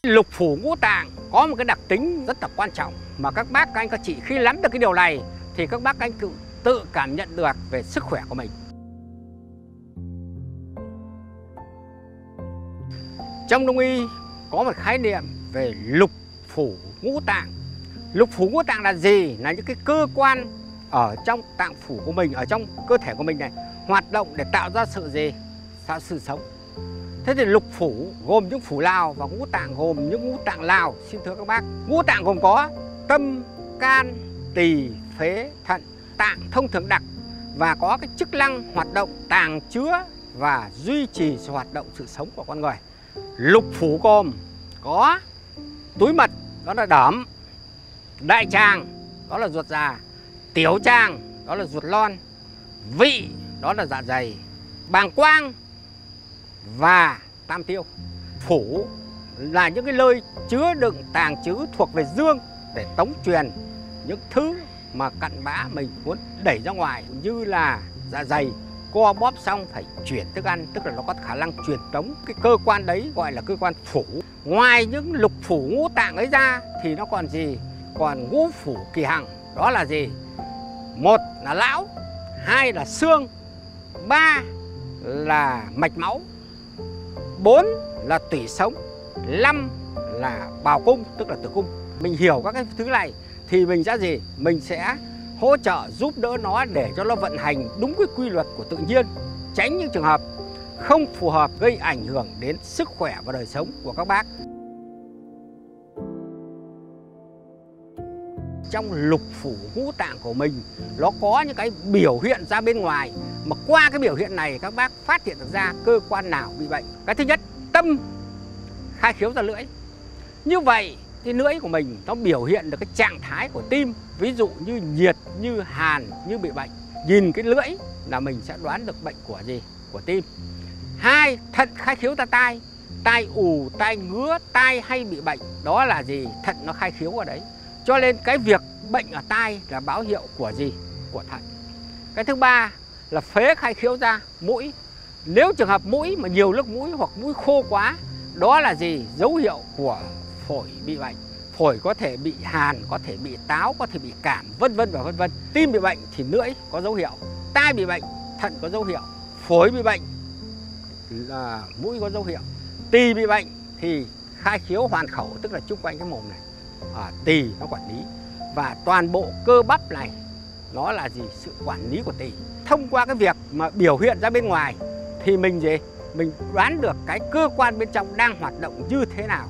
Lục phủ ngũ tạng có một cái đặc tính rất là quan trọng mà các bác các anh các chị khi nắm được cái điều này thì các bác các anh tự cảm nhận được về sức khỏe của mình. Trong Đông y có một khái niệm về lục phủ ngũ tạng. Lục phủ ngũ tạng là gì? Là những cái cơ quan ở trong tạng phủ của mình, ở trong cơ thể của mình này hoạt động để tạo ra sự gì? Tạo sự sống. Thế thì lục phủ gồm những phủ nào và ngũ tạng gồm những ngũ tạng nào? Xin thưa các bác, ngũ tạng gồm có tâm, can, tỳ, phế, thận. Tạng thông thường đặc và có cái chức năng hoạt động tàng chứa và duy trì sự hoạt động sự sống của con người. Lục phủ gồm có túi mật, đó là đởm, đại tràng, đó là ruột già, tiểu tràng, đó là ruột lon, vị, đó là dạ dày, bàng quang và tam tiêu. Phủ là những cái nơi chứa đựng tàng trữ thuộc về dương để tống truyền những thứ mà cặn bã mình muốn đẩy ra ngoài, như là dạ dày co bóp xong phải chuyển thức ăn, tức là nó có khả năng truyền tống. Cái cơ quan đấy gọi là cơ quan phủ. Ngoài những lục phủ ngũ tạng ấy ra thì nó còn gì? Còn ngũ phủ kỳ hằng, đó là gì? Một là lão, hai là xương, ba là mạch máu, 4 là tủy sống, 5 là bào cung, tức là tử cung. Mình hiểu các cái thứ này thì mình sẽ gì? Mình sẽ hỗ trợ giúp đỡ nó để cho nó vận hành đúng cái quy luật của tự nhiên, tránh những trường hợp không phù hợp gây ảnh hưởng đến sức khỏe và đời sống của các bác. Trong lục phủ ngũ tạng của mình nó có những cái biểu hiện ra bên ngoài, mà qua cái biểu hiện này các bác phát hiện được ra cơ quan nào bị bệnh. Cái thứ nhất, tâm khai khiếu ra lưỡi. Như vậy cái lưỡi của mình nó biểu hiện được cái trạng thái của tim, ví dụ như nhiệt, như hàn, như bị bệnh. Nhìn cái lưỡi là mình sẽ đoán được bệnh của gì? Của tim. Hai, thận khai khiếu ra tai. Tai ù, tai ngứa, tai hay bị bệnh, đó là gì? Thận nó khai khiếu ở đấy. Cho nên cái việc bệnh ở tai là báo hiệu của gì? Của thận. Cái thứ ba là phế khai khiếu ra mũi. Nếu trường hợp mũi mà nhiều nước mũi hoặc mũi khô quá, đó là gì? Dấu hiệu của phổi bị bệnh. Phổi có thể bị hàn, có thể bị táo, có thể bị cảm, vân vân và vân vân. Tim bị bệnh thì lưỡi có dấu hiệu, tai bị bệnh, thận có dấu hiệu, phổi bị bệnh là mũi có dấu hiệu. Tỳ bị bệnh thì khai khiếu hoàn khẩu, tức là chung quanh cái mồm này. Tỳ nó quản lý, và toàn bộ cơ bắp này nó là gì? Sự quản lý của tỳ. Thông qua cái việc mà biểu hiện ra bên ngoài thì mình gì? Mình đoán được cái cơ quan bên trong đang hoạt động như thế nào.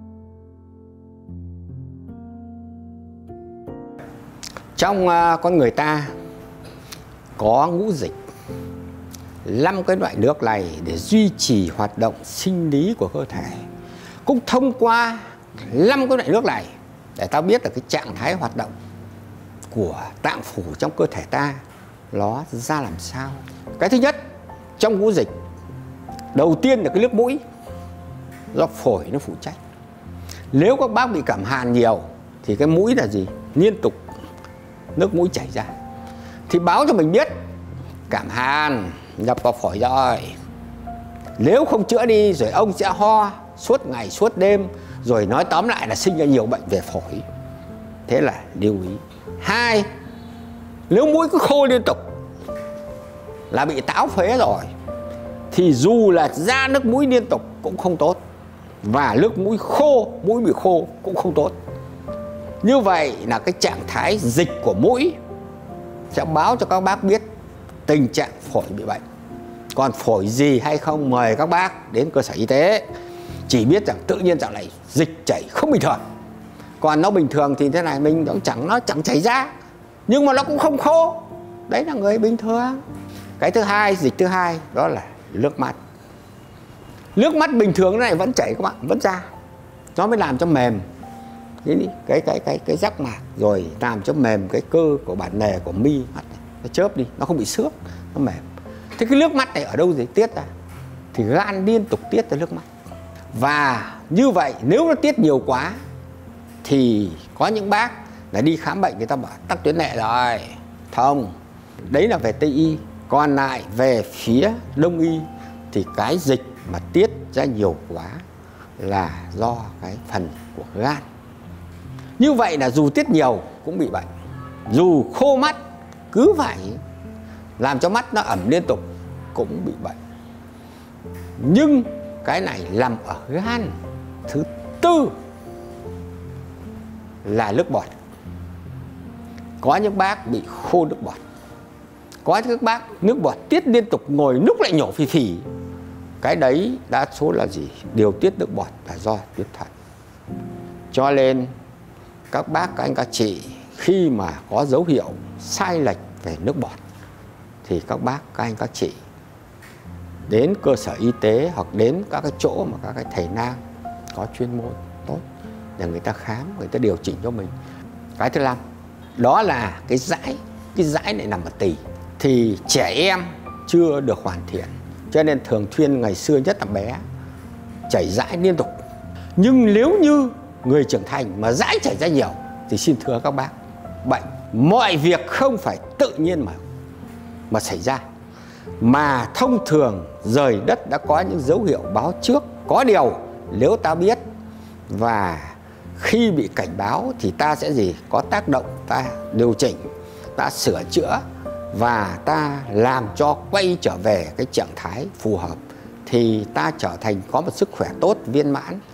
Trong con người ta có ngũ dịch, 5 cái loại nước này để duy trì hoạt động sinh lý của cơ thể. Cũng thông qua 5 cái loại nước này để ta biết được cái trạng thái hoạt động của tạng phủ trong cơ thể ta nó ra làm sao. Cái thứ nhất, trong ngũ dịch, đầu tiên là cái nước mũi, do phổi nó phụ trách. Nếu các bác bị cảm hàn nhiều thì cái mũi là gì? Liên tục nước mũi chảy ra thì báo cho mình biết cảm hàn nhập vào phổi rồi. Nếu không chữa đi rồi ông sẽ ho suốt ngày suốt đêm, rồi nói tóm lại là sinh ra nhiều bệnh về phổi. Thế là lưu ý. Hai, nếu mũi cứ khô liên tục là bị táo phế rồi, thì dù là ra nước mũi liên tục cũng không tốt, và nước mũi khô, mũi bị khô cũng không tốt. Như vậy là cái trạng thái dịch của mũi sẽ báo cho các bác biết tình trạng phổi bị bệnh. Còn phổi gì hay không, mời các bác đến cơ sở y tế. Chỉ biết rằng tự nhiên dạo này dịch chảy không bình thường. Còn nó bình thường thì thế này, mình nó chẳng chảy ra, nhưng mà nó cũng không khô. Đấy là người bình thường. Cái thứ hai, dịch thứ hai đó là nước mắt. Nước mắt bình thường này vẫn chảy các bạn, vẫn ra. Nó mới làm cho mềm cái giác mạc, rồi làm cho mềm cái cơ của bản nề của mi mắt này, nó chớp đi, nó không bị xước, nó mềm. Thế cái nước mắt này ở đâu để tiết ra? Thì gan liên tục tiết ra nước mắt. Và như vậy nếu nó tiết nhiều quá thì có những bác là đi khám bệnh người ta bảo tắc tuyến lệ rồi, thông. Đấy là về Tây y. Còn lại về phía Đông y thì cái dịch mà tiết ra nhiều quá là do cái phần của gan. Như vậy là dù tiết nhiều cũng bị bệnh, dù khô mắt cứ phải làm cho mắt nó ẩm liên tục cũng bị bệnh. Nhưng cái này nằm ở gan. Thứ tư là nước bọt. Có những bác bị khô nước bọt, có những bác nước bọt tiết liên tục, ngồi lúc lại nhổ phì phì. Cái đấy đa số là gì? Điều tiết nước bọt là do tuyến thận. Cho nên các bác, các anh, các chị khi mà có dấu hiệu sai lệch về nước bọt thì các bác, các anh, các chị đến cơ sở y tế hoặc đến các cái chỗ mà các cái thầy nang có chuyên môn tốt để người ta khám, người ta điều chỉnh cho mình. Cái thứ 5 đó là cái dãi này nằm ở tỳ. Thì trẻ em chưa được hoàn thiện, cho nên thường xuyên ngày xưa nhất là bé chảy dãi liên tục. Nhưng nếu như người trưởng thành mà dãi chảy ra nhiều thì xin thưa các bác, bệnh mọi việc không phải tự nhiên mà xảy ra, mà thông thường rời đất đã có những dấu hiệu báo trước. Có điều nếu ta biết và khi bị cảnh báo thì ta sẽ gì? Có tác động, ta điều chỉnh, ta sửa chữa và ta làm cho quay trở về cái trạng thái phù hợp thì ta trở thành có một sức khỏe tốt, viên mãn.